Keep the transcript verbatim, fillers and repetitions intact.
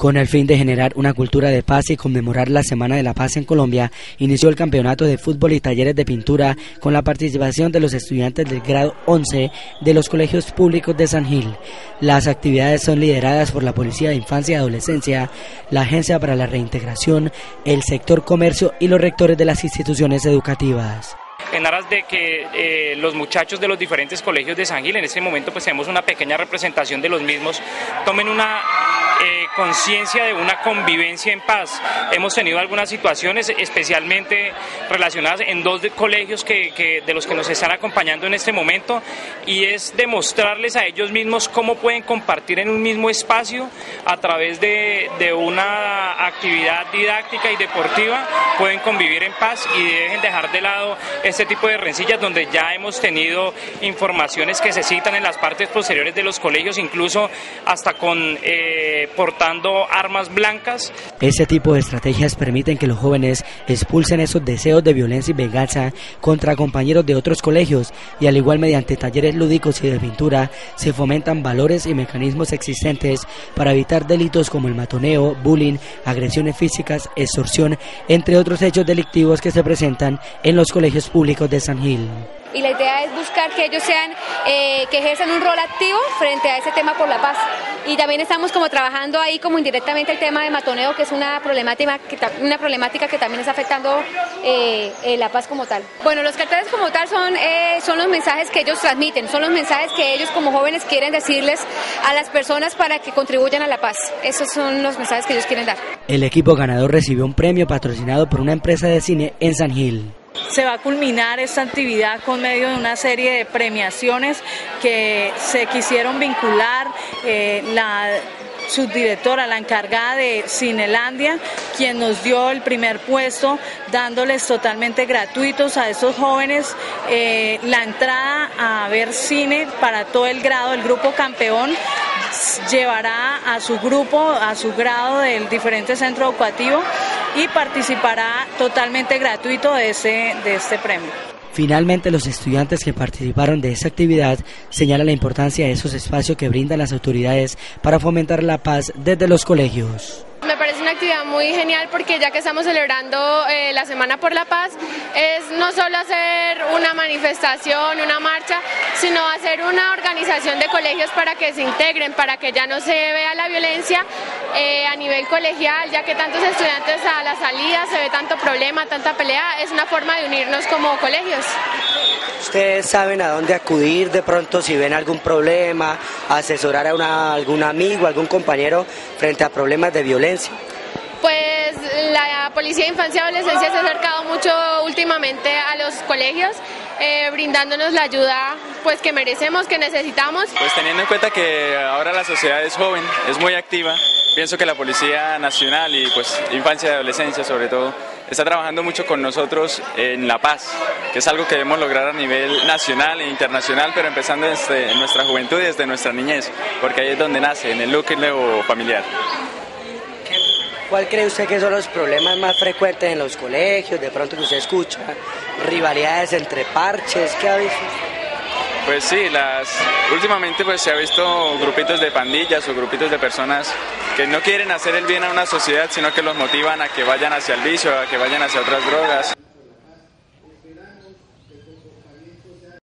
Con el fin de generar una cultura de paz y conmemorar la Semana de la Paz en Colombia, inició el campeonato de fútbol y talleres de pintura con la participación de los estudiantes del grado once de los colegios públicos de San Gil. Las actividades son lideradas por la Policía de Infancia y Adolescencia, la Agencia para la Reintegración, el sector comercio y los rectores de las instituciones educativas. En aras de que eh, los muchachos de los diferentes colegios de San Gil, en este momento pues tenemos una pequeña representación de los mismos, tomen una eh, conciencia de una convivencia en paz. Hemos tenido algunas situaciones especialmente relacionadas en dos de colegios que, que, de los que nos están acompañando en este momento, y es demostrarles a ellos mismos cómo pueden compartir en un mismo espacio a través de, de una actividad didáctica y deportiva, pueden convivir en paz y dejen dejar de lado este tipo de rencillas donde ya hemos tenido informaciones que se citan en las partes posteriores de los colegios, incluso hasta con eh, portando armas blancas. Este tipo de estrategias permiten que los jóvenes expulsen esos deseos de violencia y venganza contra compañeros de otros colegios, y al igual mediante talleres lúdicos y de pintura se fomentan valores y mecanismos existentes para evitar delitos como el matoneo, bullying, agresiones físicas, extorsión, entre otros hechos delictivos que se presentan en los colegios públicos de San Gil. Y la idea es buscar que ellos sean, eh, que ejerzan un rol activo frente a ese tema por la paz. Y también estamos como trabajando ahí como indirectamente el tema de matoneo, que es una problemática que, una problemática que también está afectando eh, eh, la paz como tal. Bueno, los carteles como tal son, eh, son los mensajes que ellos transmiten, son los mensajes que ellos como jóvenes quieren decirles a las personas para que contribuyan a la paz. Esos son los mensajes que ellos quieren dar. El equipo ganador recibió un premio patrocinado por una empresa de cine en San Gil. Se va a culminar esta actividad con medio de una serie de premiaciones que se quisieron vincular. Eh, la subdirectora, la encargada de Cinelandia, quien nos dio el primer puesto, dándoles totalmente gratuitos a esos jóvenes eh, la entrada a ver cine para todo el grado. El grupo campeón llevará a su grupo, a su grado del diferente centro educativo, y participará totalmente gratuito de, ese, de este premio. Finalmente, los estudiantes que participaron de esta actividad señalan la importancia de esos espacios que brindan las autoridades para fomentar la paz desde los colegios. Me parece una actividad muy genial porque ya que estamos celebrando eh, la Semana por la Paz, es no solo hacer una manifestación, una marcha, sino hacer una organización de colegios para que se integren, para que ya no se vea la violencia eh, a nivel colegial, ya que tantos estudiantes a la salida se ve tanto problema, tanta pelea. Es una forma de unirnos como colegios. ¿Ustedes saben a dónde acudir de pronto si ven algún problema, asesorar a una, algún amigo, algún compañero frente a problemas de violencia? Pues la Policía de Infancia y Adolescencia se ha acercado mucho últimamente a los colegios, eh, brindándonos la ayuda pues que merecemos, que necesitamos. Pues teniendo en cuenta que ahora la sociedad es joven, es muy activa, pienso que la Policía Nacional y pues Infancia y Adolescencia sobre todo está trabajando mucho con nosotros en la paz, que es algo que debemos lograr a nivel nacional e internacional, pero empezando desde nuestra juventud y desde nuestra niñez, porque ahí es donde nace, en el núcleo familiar. ¿Cuál cree usted que son los problemas más frecuentes en los colegios, de pronto que usted escucha? ¿Rivalidades entre parches? ¿Qué ha visto? Pues sí, las, últimamente pues se ha visto grupitos de pandillas o grupitos de personas que no quieren hacer el bien a una sociedad, sino que los motivan a que vayan hacia el vicio, a que vayan hacia otras drogas.